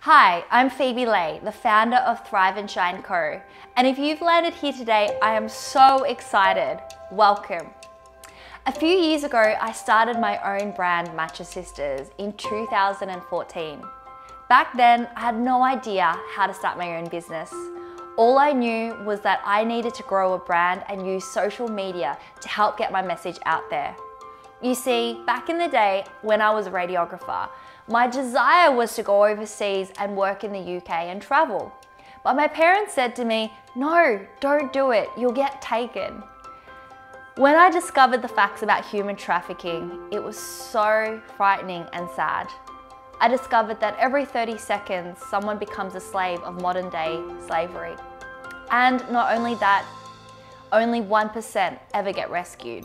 Hi, I'm Phoebe, the founder of Thrive and Shine Co. And if you've landed here today, I am so excited. Welcome. A few years ago, I started my own brand, Matcha Sisters, in 2014. Back then, I had no idea how to start my own business. All I knew was that I needed to grow a brand and use social media to help get my message out there. You see, back in the day when I was a radiographer, my desire was to go overseas and work in the UK and travel. But my parents said to me, "No, don't do it, you'll get taken." When I discovered the facts about human trafficking, it was so frightening and sad. I discovered that every 30 seconds, someone becomes a slave of modern day slavery. And not only that, only 1% ever get rescued.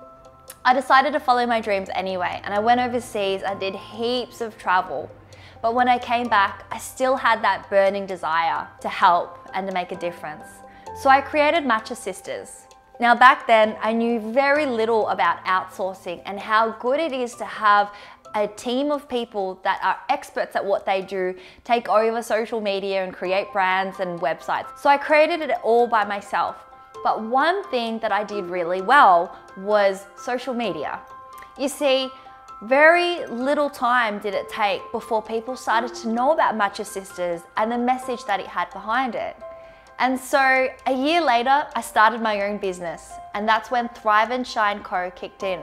I decided to follow my dreams anyway, and I went overseas and did heaps of travel. But when I came back, I still had that burning desire to help and to make a difference. So I created Matcha Sisters. Now back then, I knew very little about outsourcing and how good it is to have a team of people that are experts at what they do, take over social media and create brands and websites. So I created it all by myself. But one thing that I did really well was social media. You see, very little time did it take before people started to know about Matcha Sisters and the message that it had behind it. And so a year later, I started my own business, and that's when Thrive and Shine Co. kicked in.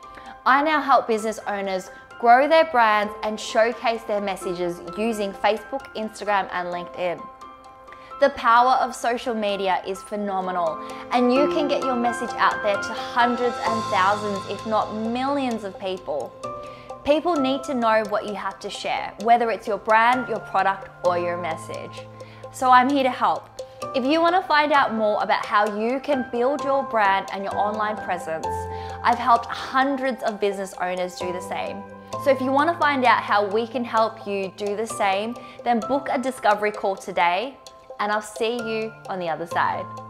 I now help business owners grow their brands and showcase their messages using Facebook, Instagram, and LinkedIn. The power of social media is phenomenal, and you can get your message out there to hundreds and thousands, if not millions of people. People need to know what you have to share, whether it's your brand, your product, or your message. So I'm here to help. If you want to find out more about how you can build your brand and your online presence, I've helped hundreds of business owners do the same. So if you want to find out how we can help you do the same, then book a discovery call today, and I'll see you on the other side.